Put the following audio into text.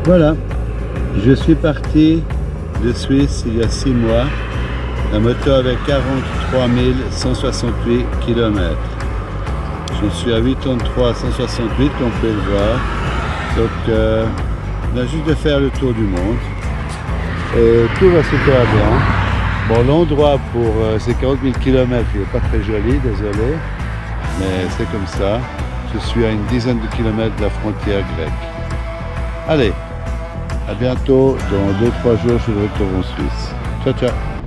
Voilà, je suis parti de Suisse il y a 6 mois. La moto avait 43 168 km. Je suis à 83 168, on peut le voir. Donc, on a juste de faire le tour du monde. Et tout va super bien. Bon, l'endroit pour ces 40 000 km, il n'est pas très joli, désolé. Mais c'est comme ça. Je suis à une dizaine de kilomètres de la frontière grecque. Allez, à bientôt. Dans 2-3 jours, je suis de retour en Suisse. Ciao, ciao.